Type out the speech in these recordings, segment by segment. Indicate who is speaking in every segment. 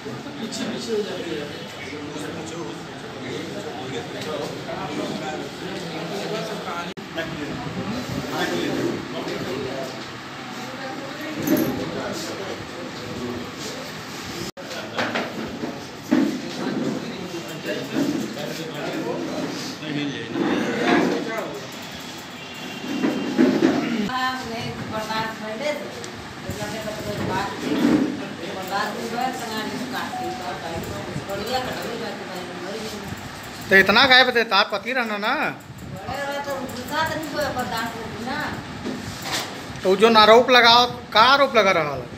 Speaker 1: पीछे पीछे हो जाती है।
Speaker 2: तो इतना गायब थे तार पति रहना ना। तो जो आरोप लगाओ का आरोप लगा रहा है?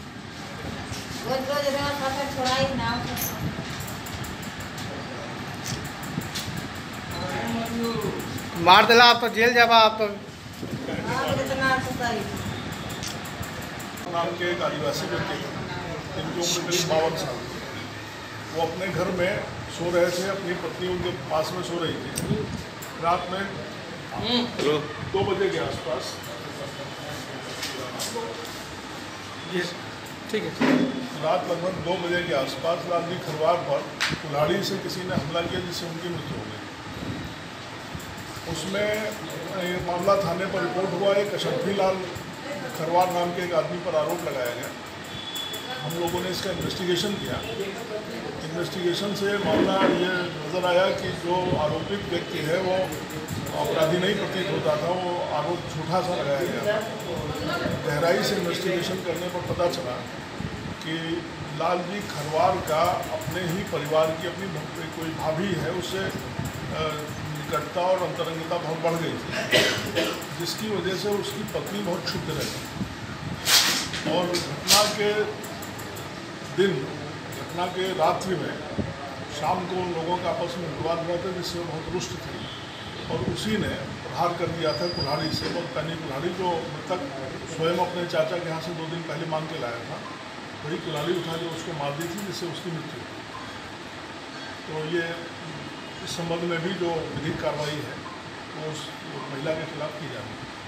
Speaker 2: मार दिला आप तो जेल जाबा आप तो।
Speaker 3: नाम के एक आदिवासी व्यक्ति जिनकी उम्र करीब 52 साल, वो अपने घर में सो रहे थे, अपनी पत्नी उनके पास में सो रही थी। रात में 2 बजे के आसपास,
Speaker 2: ठीक है,
Speaker 3: रात लगभग 2 बजे के आसपास लालजी खरवार पर कुल्हाड़ी से किसी ने हमला किया, जिससे उनकी मृत्यु हो गई। उसमें ये मामला थाने पर रिपोर्ट हुआ। एक अशरफी लाल खरवार नाम के एक आदमी पर आरोप लगाया गया। हम लोगों ने इसका इन्वेस्टिगेशन किया। इन्वेस्टिगेशन से मामला ये नज़र आया कि जो आरोपित व्यक्ति है वो अपराधी नहीं प्रतीत होता था, वो आरोप झूठा सा लगाया गया था। गहराई से इन्वेस्टिगेशन करने पर पता चला कि लालजी खरवार का अपने ही परिवार की अपनी कोई भाभी है, उससे निकटता और अंतरंगता बहुत बढ़ गई थी, जिसकी वजह से उसकी पत्नी बहुत क्षुब्ध रही। और घटना के रात्रि में शाम को उन लोगों का आपस में विवाद हुआ था, जिससे बहुत रुष्ट थी और उसी ने प्रहार कर दिया था कुल्हाड़ी से। बहुत पहली कुल्हाड़ी जो मृतक स्वयं अपने चाचा के यहाँ से 2 दिन पहले मांग के लाया था, वही कुल्हाड़ी उठा के उसको मार दी थी, जिससे उसकी मृत्यु हुई। तो ये इस संबंध में भी जो विधिक कार्रवाई है वो उस महिला के खिलाफ की जा रही है।